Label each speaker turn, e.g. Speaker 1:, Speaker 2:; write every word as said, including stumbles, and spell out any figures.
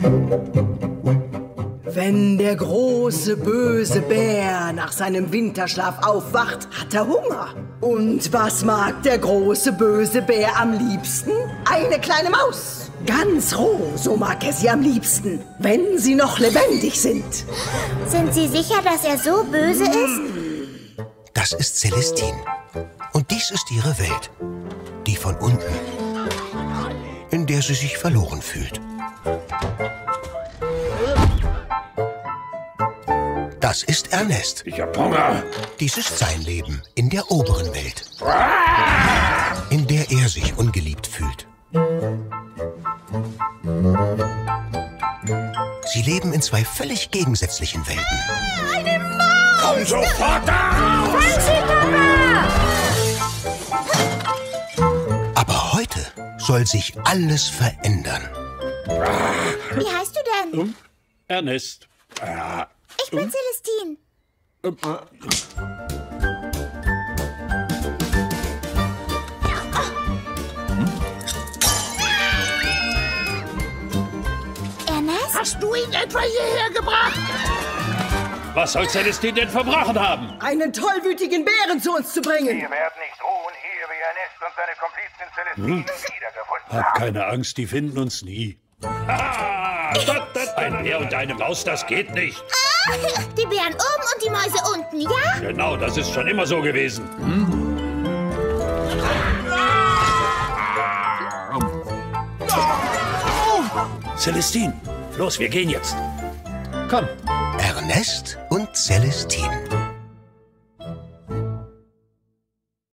Speaker 1: Wenn der große böse Bär nach seinem Winterschlaf aufwacht, hat er Hunger. Und was mag der große böse Bär am liebsten? Eine kleine Maus. Ganz roh, so mag er sie am liebsten, wenn sie noch lebendig sind.
Speaker 2: Sind Sie sicher, dass er so böse ist?
Speaker 3: Das ist Celestine. Und dies ist ihre Welt. Die von unten, in der sie sich verloren fühlt. Das ist Ernest.
Speaker 4: Ich hab Hunger.
Speaker 3: Dies ist sein Leben in der oberen Welt, in der er sich ungeliebt fühlt. Sie leben in zwei völlig gegensätzlichen Welten.
Speaker 2: Ah, eine Maus!
Speaker 4: Komm sofort da raus!
Speaker 2: Fang sie, Papa!
Speaker 3: Aber heute soll sich alles verändern.
Speaker 2: Wie heißt du denn?
Speaker 4: Um, Ernest. Ja.
Speaker 2: Ich bin Celestine. Ernest?
Speaker 5: Hast du ihn etwa hierher gebracht?
Speaker 4: Was soll Celestine denn verbrochen haben?
Speaker 1: Einen tollwütigen Bären zu uns zu bringen.
Speaker 6: Wir werden nicht ruhen, ehe wir Ernest und seine Komplizin Celestine
Speaker 4: Hm?
Speaker 6: wiedergefunden
Speaker 4: Hab
Speaker 6: haben.
Speaker 4: keine Angst, die finden uns nie. Ah, ein Bär und eine Maus, das geht nicht.
Speaker 2: Ah, die Bären oben und die Mäuse unten, ja?
Speaker 4: Genau, das ist schon immer so gewesen. Celestine, los, wir gehen jetzt. Komm.
Speaker 3: Ernest und Celestine.